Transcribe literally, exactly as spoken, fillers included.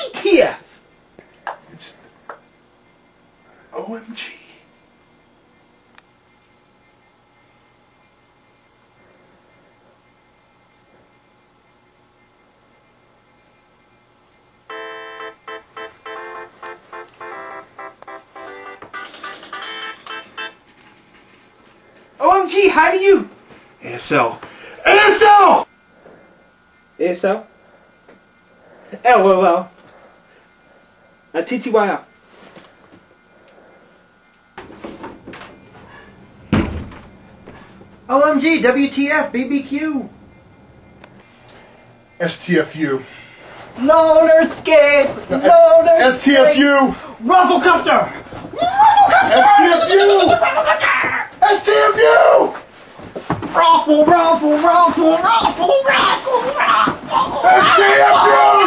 T F? It's O M G. O M G, how do you? A S L. A S L! A S L? L O L. Uh, T T Y L. O M G, W T F, B B Q. S T F U. Loner skates! Loner S T F U! Rufflecopter! S T F U! S T F U! Ruffle, ruffle, ruffle, ruffle, ruffle, ruffle! S T F U!